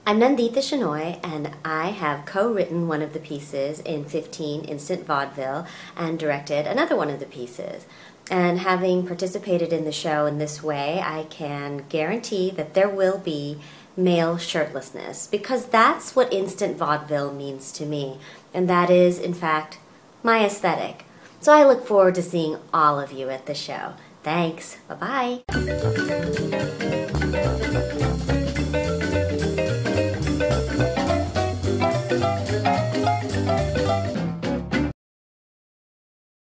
I'm Nandita Shenoy, and I have co-written one of the pieces in 15 Instant Vaudeville and directed another one of the pieces. And having participated in the show in this way, I can guarantee that there will be male shirtlessness, because that's what instant vaudeville means to me, and that is, in fact, my aesthetic. So I look forward to seeing all of you at the show. Thanks. Bye-bye.